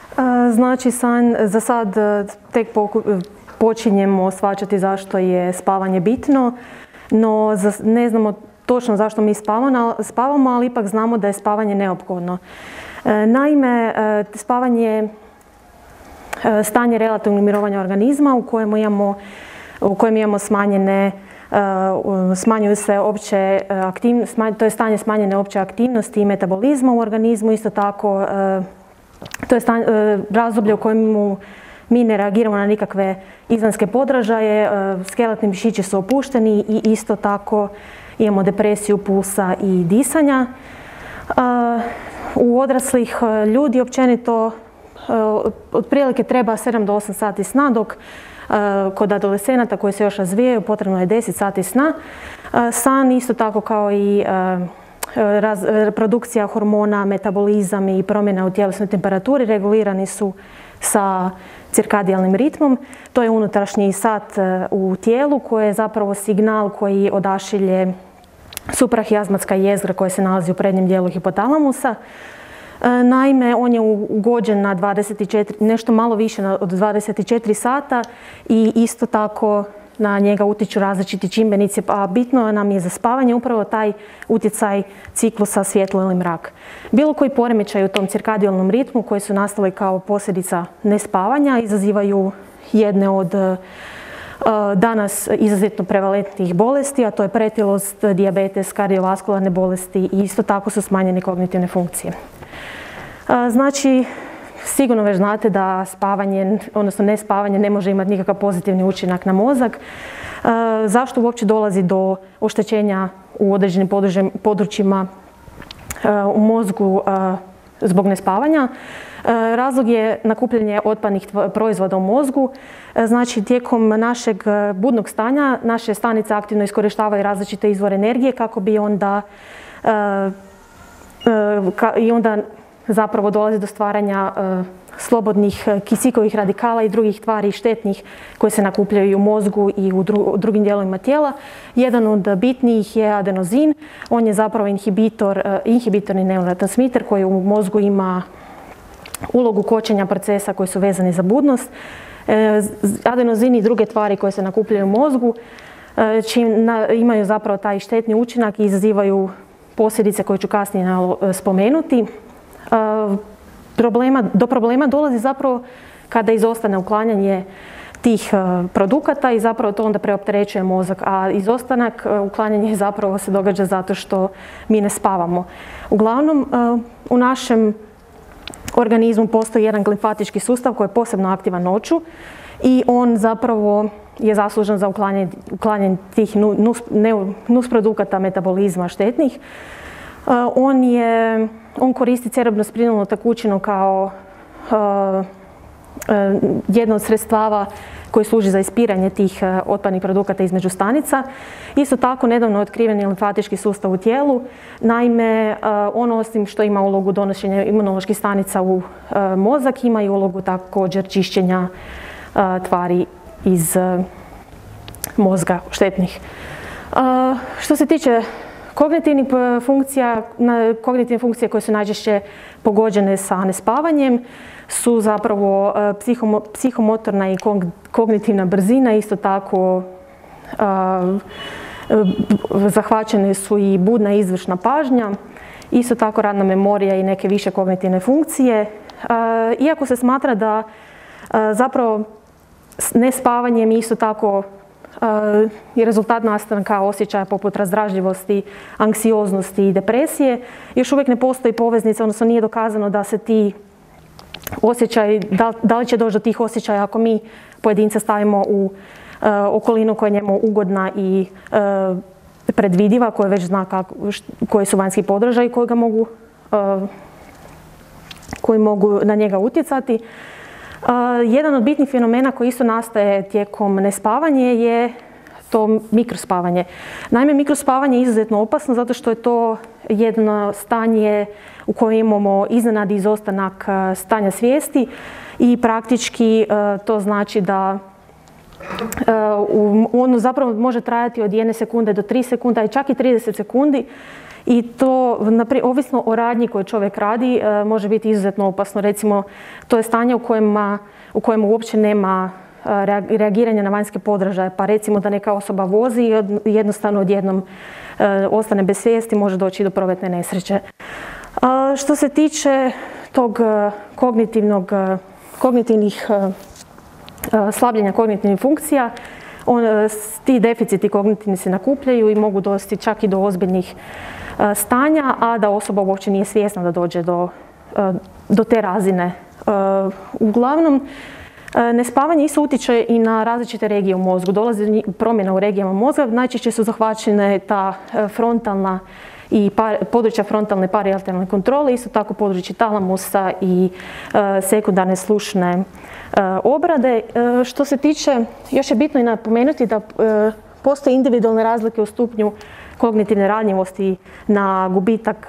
Znači, san za sad tek počinjemo shvaćati zašto je spavanje bitno, no ne znamo točno zašto mi spavamo, ali ipak znamo da je spavanje neophodno. Naime, spavanje je stanje relativnog mirovanja organizma u kojem imamo smanjuju se opće aktivnosti, to je stanje smanjene opće aktivnosti i metabolizma u organizmu, isto tako to je razdoblje u kojem mi ne reagiramo na nikakve izvanjske podražaje, skeletni mišići su opušteni i isto tako imamo depresiju pulsa i disanja. U odraslih ljudi općenito otprilike treba 7 do 8 sati sna, dok kod adolescenata koji se još razvijaju potrebno je 10 sati sna. San isto tako kao i produkcija hormona, metabolizam i promjena u tjelesnoj temperaturi regulirani su sa cirkadijalnim ritmom. To je unutrašnji sat u tijelu koji je zapravo signal koji odašilje suprahijazmatska jezgra koja se nalazi u prednjem dijelu hipotalamusa. Naime, on je ugođen na 24, nešto malo više od 24 sata i isto tako na njega utječu različiti čimbenici, a bitno nam je za spavanje upravo taj utjecaj ciklusa svjetlo ili mrak. Bilo koji poremećaj u tom cirkadijalnom ritmu koji su nastali kao posljedica nespavanja izazivaju jedne od danas izuzetno prevalentnih bolesti, a to je pretilost, dijabetes, kardiovaskularne bolesti i isto tako su smanjene kognitivne funkcije. Znači, sigurno već znate da spavanje, odnosno nespavanje, ne može imati nikakav pozitivni učinak na mozak. Zašto uopće dolazi do oštećenja u određenim područjima u mozgu zbog nespavanja? Razlog je nakupljanje otpadnih proizvoda u mozgu. Znači, tijekom našeg budnog stanja naše stanice aktivno iskorištavaju različite izvore energije kako bi onda zapravo dolazi do stvaranja slobodnih kisikovih radikala i drugih tvari štetnih koje se nakupljaju u mozgu i u drugim dijelovima tijela. Jedan od bitnijih je adenozin. On je zapravo inhibitorni neurotransmiter koji u mozgu ima ulogu kočenja procesa koji su vezani za budnost. Adenozin i druge tvari koje se nakupljaju u mozgu imaju zapravo taj štetni učinak i izazivaju posljedice koje ću kasnije spomenuti. Do problema dolazi zapravo kada izostane uklanjanje tih produkata i zapravo to onda preopterećuje mozak, a izostanak uklanjanja zapravo se događa zato što mi ne spavamo. Uglavnom, u našem organizmu postoji jedan limfatički sustav koji je posebno aktivan noću i on zapravo je zaslužan za uklanjanje tih nusprodukata metabolizma štetnih. On koristi cerebrospinalnu tekućinu kao jedno od sredstava koji služi za ispiranje tih otpadnih produkata između stanica. Isto tako, nedavno je otkriven limfatički sustav u tijelu. Naime, on osim što ima ulogu donošenja imunoloških stanica u mozak, ima i ulogu također čišćenja tvari iz mozga štetnih. Što se tiče kognitivnih funkcija, kognitivne funkcije koje su najčešće pogođene sa nespavanjem su zapravo psihomotorna i kognitivna brzina, isto tako zahvaćene su i budna i izvršna pažnja, isto tako radna memorija i neke više kognitivne funkcije. Iako se smatra da zapravo nespavanjem isto tako je rezultat nastanka osjećaja poput razdražljivosti, anksioznosti i depresije, još uvijek ne postoji poveznica, odnosno nije dokazano da se ti osjećaji, da li će doći do tih osjećaja ako mi pojedinca stavimo u okolinu koja je njemu ugodna i predvidiva, koja već zna koji su vanjski podražaji koji mogu na njega utjecati. Jedan od bitnih fenomena koji isto nastaje tijekom nespavanja je to mikrospavanje. Naime, mikrospavanje je izuzetno opasno zato što je to jedno stanje u kojem imamo iznenadni izostanak stanja svijesti i praktički to znači da ono zapravo može trajati od 1 sekunde do 3 sekunde i čak i 30 sekundi i to ovisno o radnji koju čovjek radi može biti izuzetno opasno. Recimo, to je stanje u kojemu uopće nema reagiranja na vanjske podražaje, pa recimo da neka osoba vozi i jednostavno odjednom ostane bez svijesti, može doći do prometne nesreće. Što se tiče tog slabljenja kognitivnih funkcija, ti deficiti kognitivni se nakupljaju i mogu dovesti čak i do ozbiljnih stanja, a da osoba uopće nije svjesna da dođe do te razine. Uglavnom, nespavanje isto utječe i na različite regije u mozgu. Dolazi promjena u regijama mozga, najčešće su zahvaćene ta frontalna i područja frontalne parijetalne kontrole, isto tako područje talamusa i sekundarne slušne obrade. Što se tiče, još je bitno i napomenuti da postoje individualne razlike u stupnju kognitivne ranjivosti na gubitak,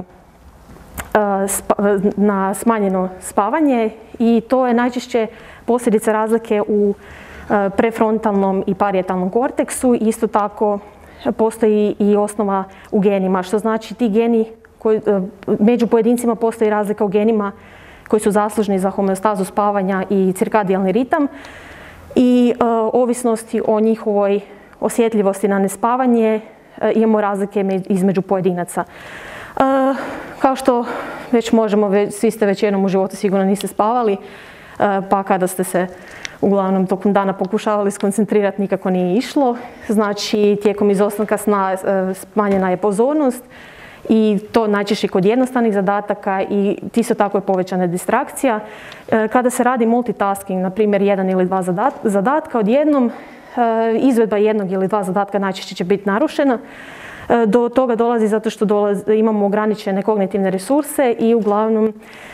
na smanjeno spavanje i to je najčešće posljedica razlike u prefrontalnom i parijetalnom korteksu. Isto tako postoji i osnova u genima, što znači ti geni, među pojedincima postoji razlika u genima koji su zaslužni za homeostazu spavanja i cirkadijalni ritam i ovisnosti o njihovoj osjetljivosti na nespavanje imamo razlike između pojedinaca. Kao što već možemo, svi ste već jednom u životu sigurno niste spavali, pa kada ste se uglavnom tokom dana pokušavali skoncentrirati nikako nije išlo. Znači tijekom izostanka sna smanjena je pozornost i to najčešće kod jednostavnih zadataka i isto tako je povećana distrakcija. Kada se radi multitasking, na primjer jedan ili dva zadatka odjednom, izvedba jednog ili dva zadatka najčešće će biti narušena. Do toga dolazi zato što imamo ograničene kognitivne resurse i uglavnom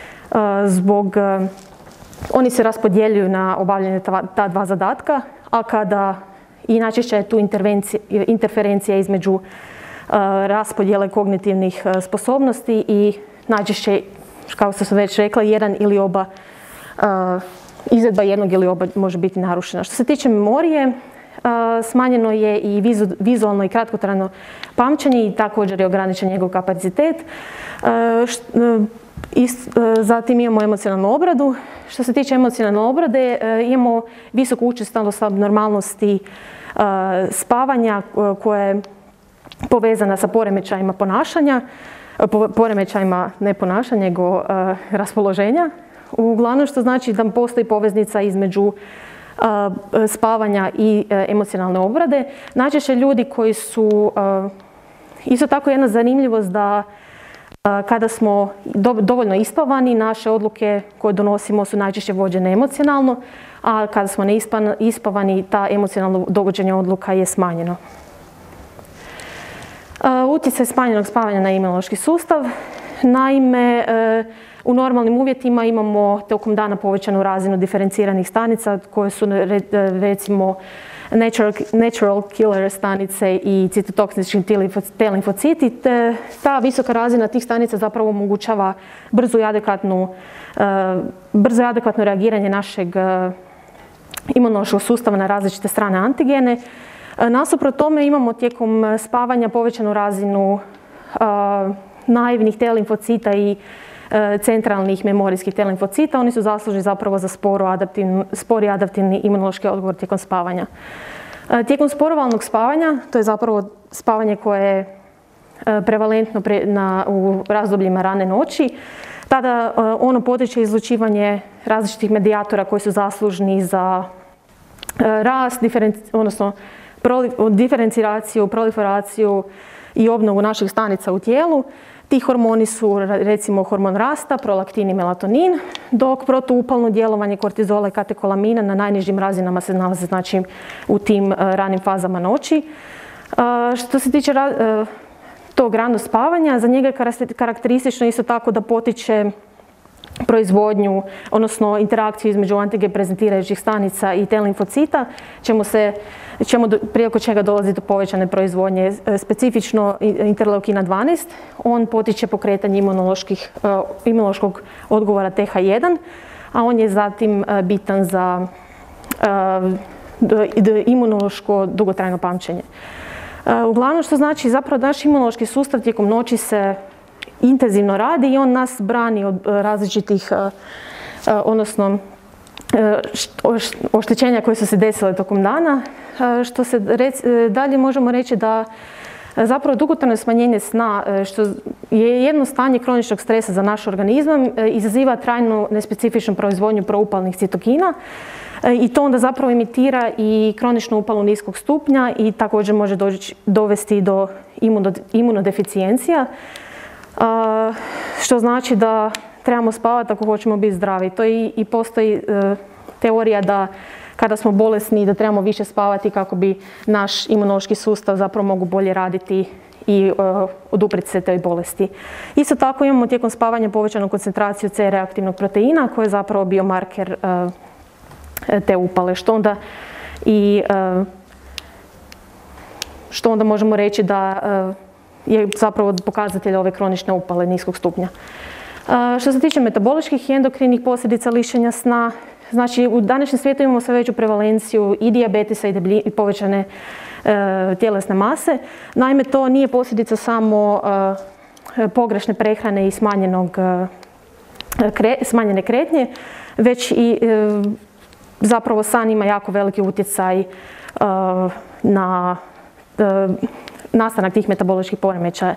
oni se raspodjeljuju na obavljanje ta dva zadatka, a kada i najčešće je tu interferencija između raspodjele kognitivnih sposobnosti i najčešće, kao što sam već rekla, jedan ili oba, izvedba jednog ili oba može biti narušena. Što se tiče memorije, smanjeno je i vizualno i kratkotrajno pamćenje i također je ograničen njegov kapacitet. Zatim imamo emocionalnu obradu. Što se tiče emocionalne obrade, imamo visoku učestalost abnormalnosti spavanja koja je povezana sa poremećajima ponašanja, poremećajima ne ponašanja, nego raspoloženja. Uglavnom što znači da postoji poveznica između spavanja i emocionalne obrade. Najčešće ljudi koji su, isto tako jedna zanimljivost da kada smo dovoljno ispavani, naše odluke koje donosimo su najčešće vođene emocionalno, a kada smo neispavani, ta emocionalno dovođenje odluka je smanjeno. Utjecaj smanjenog spavanja na imunološki sustav. Naime, u normalnim uvjetima imamo tokom dana povećanu razinu diferenciranih stanica koje su recimo natural killer stanice i citotoksični T limfociti. Ta visoka razina tih stanica zapravo omogućava brzo i adekvatno reagiranje našeg imunološkog sustava na različite strane antigene. Nasuprot tome imamo tijekom spavanja povećanu razinu naivnih T limfocita i centralnih memorijskih T limfocita. Oni su zaslužni zapravo za spori adaptivni imunološki odgovor tijekom spavanja. Tijekom sporovalnog spavanja, to je zapravo spavanje koje je prevalentno u razdobljima rane noći, tada ono potiče izlučivanje različitih medijatora koji su zaslužni za rast, odnosno diferencijaciju, proliferaciju i obnovu naših stanica u tijelu. Ti hormoni su recimo hormon rasta, prolaktin i melatonin, dok protuupalno djelovanje kortizola i katekolamina na najnižim razinama se nalaze znači u tim ranim fazama noći. Što se tiče tog ranog spavanja, za njega je karakteristično isto tako da potiče proizvodnju, odnosno interakciju između antigen prezentirajućih stanica i T limfocita, preko čega dolazi do povećane proizvodnje. Specifično interleukina 12, on potiče pokretanje imunološkog odgovora TH1, a on je zatim bitan za imunološko dugotrajno pamćenje. Uglavnom što znači zapravo naš imunološki sustav tijekom noći se intenzivno radi i on nas brani od različitih, odnosno oštećenja koje su se desile tokom dana. Što se dalje možemo reći da zapravo dugotrajno smanjenje sna, što je jedno stanje kroničnog stresa za naš organizam, izaziva trajnu nespecifičnu proizvodnju proupalnih citokina i to onda zapravo imitira i kroničnu upalu niskog stupnja i također može dovesti do imunodeficijencija, što znači da trebamo spavati ako hoćemo biti zdravi. To i postoji teorija da kada smo bolesni da trebamo više spavati kako bi naš imunološki sustav zapravo mogu bolje raditi i oduprijeti se toj bolesti. Isto tako imamo tijekom spavanja povećanu koncentraciju C-reaktivnog proteina koji je zapravo biomarker te upale, što onda možemo reći da je zapravo pokazatelj ove kronične upale niskog stupnja. Što se tiče metaboličkih i endokrinih posljedica lišenja sna, znači u današnjem svijetu imamo sve veću prevalenciju i dijabetesa i povećane tjelesne mase. Naime, to nije posljedica samo pogrešne prehrane i smanjene kretnje, već i zapravo san ima jako veliki utjecaj na nastanak tih metaboličkih poremećaja.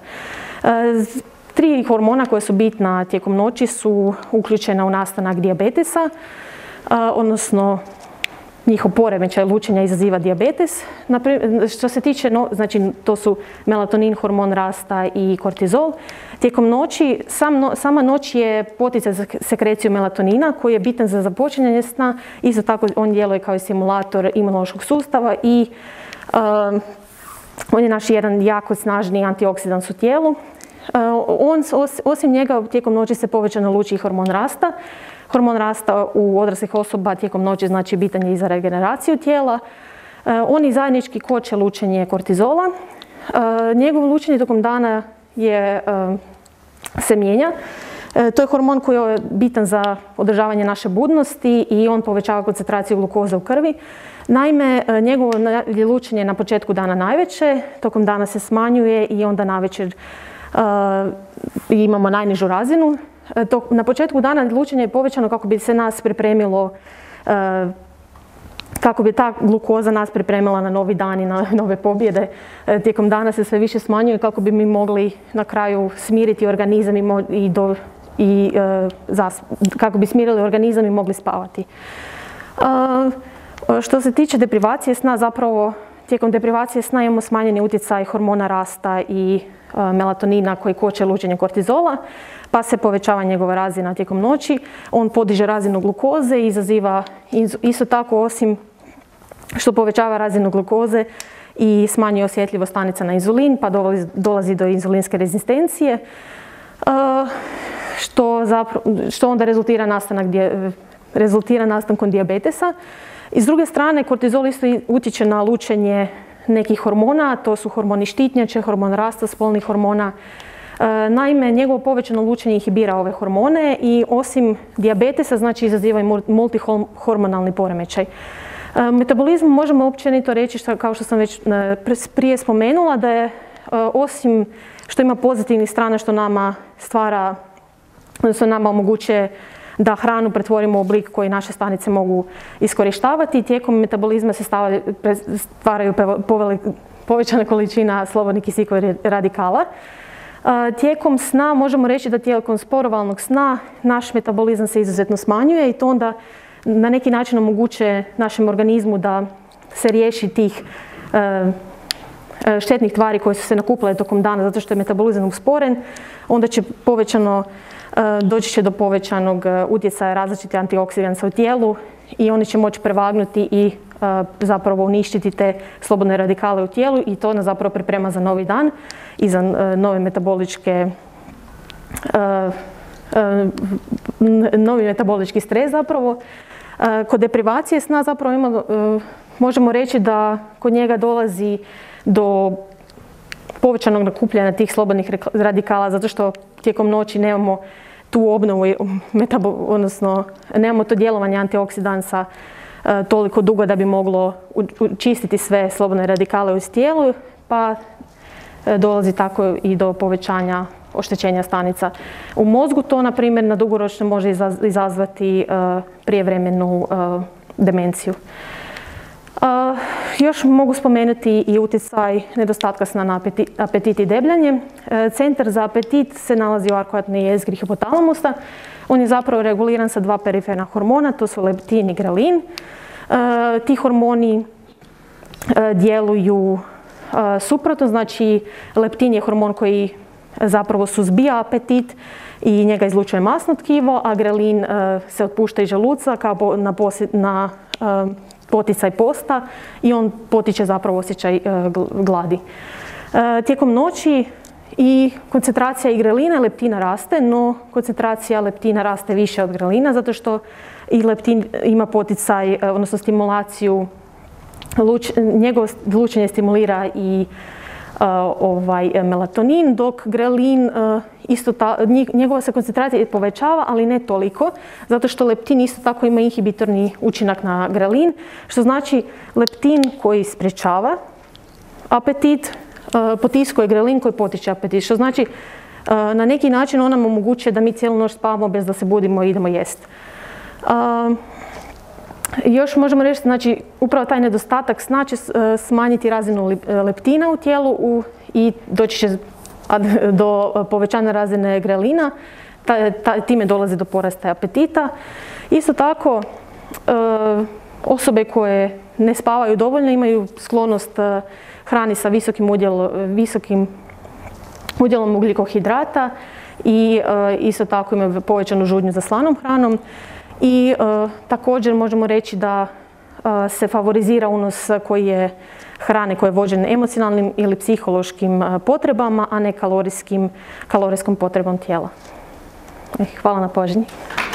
3 hormona koja su bitna tijekom noći su uključena u nastanak dijabetesa, odnosno njihov poremećaj lučenja izaziva dijabetes. Što se tiče, znači to su melatonin, hormon rasta i kortizol. Tijekom noći, sama noć je poticaj za sekreciju melatonina koji je bitan za započinjanje sna. Isto tako on djeluje kao i stimulator imunološkog sustava i on je naš jedan jako snažni antioksidans u tijelu. Osim njega tijekom noći se povećano luči i hormon rasta. Hormon rasta u odraslih osoba tijekom noći znači bitan je i za regeneraciju tijela. Oni zajednički koče lučenje kortizola. Njegovo lučenje tokom dana se mijenja. To je hormon koji je bitan za održavanje naše budnosti i on povećava koncentraciju glukoze u krvi. Naime, njegovo lučenje je na početku dana najveće, tokom dana se smanjuje i onda navečer imamo najnižu razinu. Na početku dana lučenje je povećano kako bi se nas pripremilo, kako bi ta glukoza nas pripremila na novi dan i na nove pobjede. Tijekom dana se sve više smanjuje kako bi mi mogli na kraju smiriti organizam kako bi smirili organizam i mogli spavati. Što se tiče deprivacije sna, zapravo tijekom deprivacije sna imamo smanjeni utjecaj hormona rasta i melatonina koji koče lučenje kortizola, pa se povećava njegova razina tijekom noći. On podiže razinu glukoze i izaziva isto tako, osim što povećava razinu glukoze i smanjuje osjetljivost stanica na inzulin, pa dolazi do inzulinske rezistencije, što onda rezultira nastankom dijabetesa. I s druge strane, kortizol isto utječe na lučenje nekih hormona, to su hormoni štitnjače, hormon rasta, spolnih hormona. Naime, njegovo povećano lučenje inhibira ove hormone i osim dijabetesa znači izaziva i multihormonalni poremećaj. Metabolizmu možemo općenito reći, kao što sam već prije spomenula, da je osim što ima pozitivnih strana što nama stvara, odnosno nama omogućuje da hranu pretvorimo u oblik koji naše stanice mogu iskorištavati. Tijekom metabolizma se stvaraju povećana količina slobodnih kisikovih radikala. Tijekom sna možemo reći da tijekom sporovalnog sna naš metabolizam se izuzetno smanjuje i to onda na neki način omogućuje našem organizmu da se riješi tih štetnih tvari koje su se nakupile tokom dana zato što je metabolizam usporen, onda će doći će do povećanog utjecaja različitih antioksidansa u tijelu i oni će moći prevagnuti i zapravo uništiti te slobodne radikale u tijelu i to nas zapravo priprema za novi dan i za nove novi metabolički stres zapravo. Kod deprivacije sna zapravo možemo reći da kod njega dolazi do povećanog nakupljanja tih slobodnih radikala zato što tijekom noći nemamo tu obnovu, odnosno nemamo to djelovanje antioksidansa toliko dugo da bi moglo čistiti sve slobodne radikale u tijelu, pa dolazi tako i do povećanja oštećenja stanica. U mozgu to, na primjer, na dugoročno može izazvati prijevremenu demenciju. Još mogu spomenuti i utjecaj nedostatka sna na apetit i debljanje. Centar za apetit se nalazi u arkoatnoj jezgri hipotalamusa. On je zapravo reguliran sa dva periferna hormona, to su leptin i grelin. Ti hormoni djeluju suprotno, znači leptin je hormon koji zapravo suzbija apetit i njega izlučuje masno tkivo, a grelin se otpušta iz želuca kao na poticaj posta i on potiče zapravo osjećaj gladi. Tijekom noći i koncentracija i grelina i leptina raste, no koncentracija leptina raste više od grelina zato što i leptin ima poticaj, odnosno stimulaciju, njegovo lučenje stimulira i melatonin, dok grelin njegova se koncentracija povećava, ali ne toliko, zato što leptin isto tako ima inhibitorni učinak na grelin, što znači leptin koji sprječava apetit potiskuje grelin koji potiče apetit, što znači na neki način on nam omogućuje da mi cijelu noć spavamo bez da se budimo i idemo jest. Još možemo reći, znači, upravo taj nedostatak sna će smanjiti razinu leptina u tijelu i doći će do povećanja razine grelina, time dolazi do porasta apetita. Isto tako, osobe koje ne spavaju dovoljno imaju sklonost hrani sa visokim udjelom ugljikohidrata i isto tako imaju povećanu žudnju za slanom hranom. I također možemo reći da se favorizira unos hrane koje je vođen emocionalnim ili psihološkim potrebama, a ne kalorijskom potrebom tijela. Hvala na pažnji.